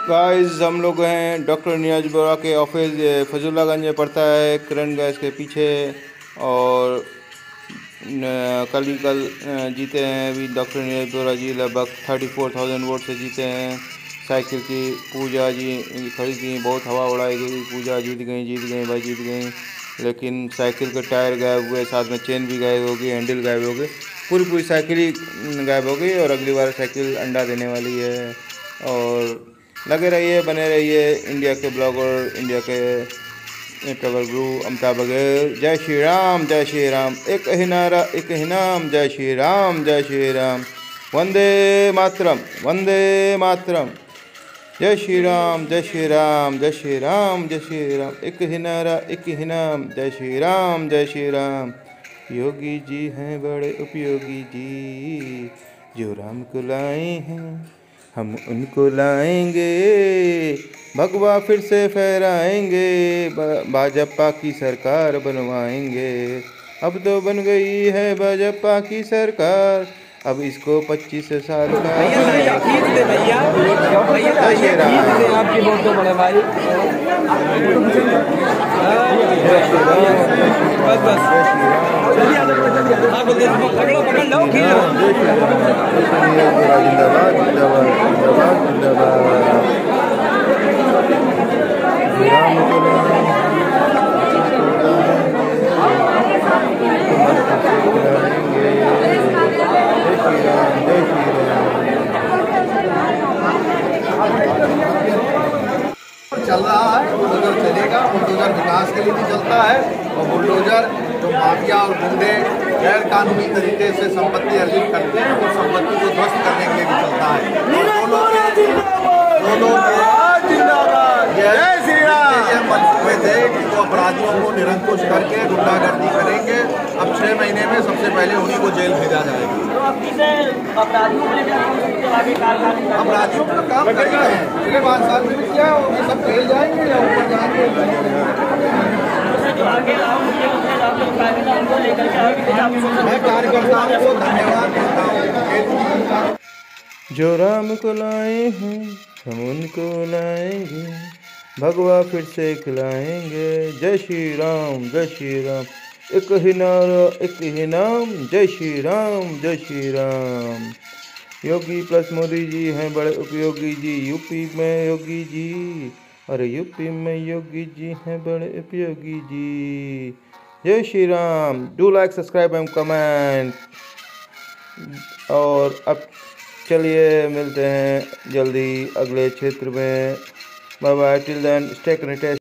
Guys हम लोग हैं डॉक्टर नियाज बोरा के ऑफिस फजूलागंज में पड़ता है, किरण गैस के पीछे। और कल जीते हैं अभी डॉक्टर नियाज बोरा जी, लगभग 34,000 वोट से जीते हैं। साइकिल की पूजा जी खड़ी थी, बहुत हवा उड़ाई गई, पूजा जीत गई भाई जीत गई। लेकिन साइकिल के टायर गायब हुए, साथ में चेन भी गायब हो गई, हैंडल गायब हो गई, पूरी साइकिल ही गायब हो गई। और अगली बार साइकिल अंडा देने वाली है। और लगे रहिए, बने रहिए इंडिया के ब्लॉगर, इंडिया के ट्रैवल गुरु अमिताभ बघेल। जय श्री राम, जय श्री राम, एक ही नारा एक ही नाम, जय श्री राम, जय श्री राम, वंदे मातरम, वंदे मातरम। जय श्री राम, जय श्री राम, जय श्री राम, जय श्री राम, एक ही नारा एक ही नाम, जय श्री राम, जय श्री राम। योगी जी हैं बड़े उपयोगी जी, जो राम को लाए हैं हम उनको लाएंगे, भगवा फिर से फहराएंगे, भाजपा की सरकार बनवाएंगे। अब तो बन गई है भाजपा की सरकार, अब इसको 25 साल का। आपकी वोट तो बड़े भाई बस बस पकड़ो पकड़ लो जिंदाबाद जिंदाबाद जिंदाबाद जिंदाबाद। चल रहा है, बुलडोजर चलेगा। बुलडोजर विकास के लिए भी चलता है, और बुलडोजर जो माफिया और गुंडे गैर कानूनी तरीके से संपत्ति अर्जित करते हैं, वो संपत्ति को ध्वस्त करने के लिए भी चलता है। जय श्री राम। ये मनसूबे थे कि वो अपराधियों को निरंकुश करके गुंडागर्दी करेंगे। अब 6 महीने में सबसे पहले उन्हीं को जेल भेजा जाएगा। अपराधियों पर काम कर रहे हैं, पिछले 5 साल में भी किया, वो सब जेल जाएंगे या ऊपर जाएंगे। मैं कार्यकर्ताओं को धन्यवाद देता हूँ। जो राम को लाए हैं हम उनको लाएंगे, भगवा फिर से खिलाएंगे। जय श्री राम, जय श्री राम, एक ही नारा एक ही नाम, जय श्री राम, जय श्री राम। योगी प्लस मोदी जी हैं बड़े उपयोगी जी, यूपी में योगी जी, अरे यूपी में योगी जी हैं बड़े उपयोगी जी। जय Shri Ram. Do like, subscribe and comment. और अब चलिए मिलते हैं जल्दी अगले क्षेत्र में। Bye bye, till then stay connected.